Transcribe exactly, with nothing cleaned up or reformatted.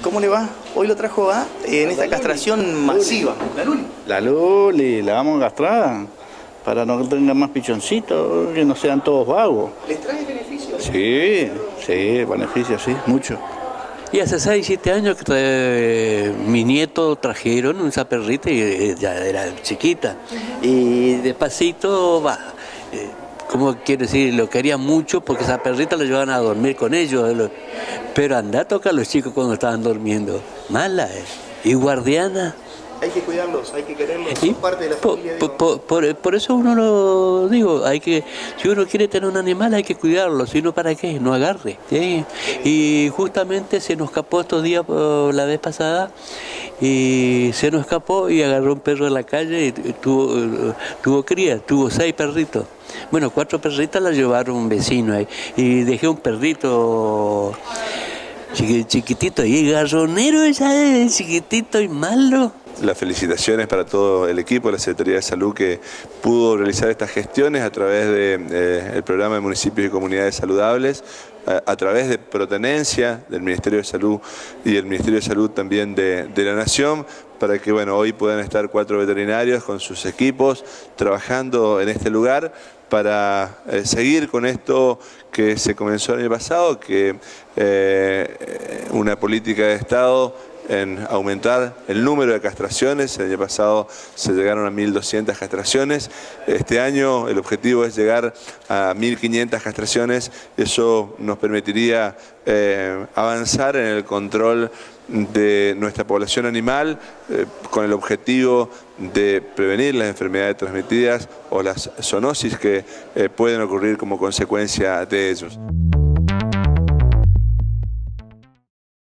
¿Cómo le va? Hoy lo trajo a, en esta castración masiva. La Luli. La Luli, la vamos a castrar para no tengan más pichoncitos, que no sean todos vagos. ¿Les trae beneficios? Sí, sí, beneficios, sí, mucho. Y hace seis, siete años que eh, mis nietos trajeron esa perrita y eh, ya era chiquita. Uh-huh. Y despacito va. Eh, ¿Cómo quiero decir? Lo quería mucho porque esa perrita la llevaban a dormir con ellos. Lo, pero anda a tocar a los chicos cuando estaban durmiendo. Mala, eh. Y guardiana. Hay que cuidarlos, hay que quererlos, y son parte de la por, familia. Por, por, por, por eso uno lo digo, hay que, si uno quiere tener un animal hay que cuidarlo, si no, ¿para qué? No agarre. ¿Sí? Y justamente se nos escapó estos días, la vez pasada, y se nos escapó y agarró un perro de la calle y tuvo, tuvo cría, tuvo seis perritos. Bueno, cuatro perritas las llevaron un vecino ahí, y dejé un perrito chiquitito y garronero, ese chiquitito y malo. Las felicitaciones para todo el equipo de la Secretaría de Salud que pudo realizar estas gestiones a través del de, programa de municipios y comunidades saludables, a, a través de Protenencia del Ministerio de Salud y el Ministerio de Salud también de, de la Nación, para que bueno, hoy puedan estar cuatro veterinarios con sus equipos trabajando en este lugar para eh, seguir con esto que se comenzó el año pasado, que eh, una política de Estado en aumentar el número de castraciones. El año pasado se llegaron a mil doscientas castraciones. Este año el objetivo es llegar a mil quinientas castraciones. Eso nos permitiría eh, avanzar en el control de nuestra población animal eh, con el objetivo de prevenir las enfermedades transmitidas o las zoonosis que eh, pueden ocurrir como consecuencia de ellos.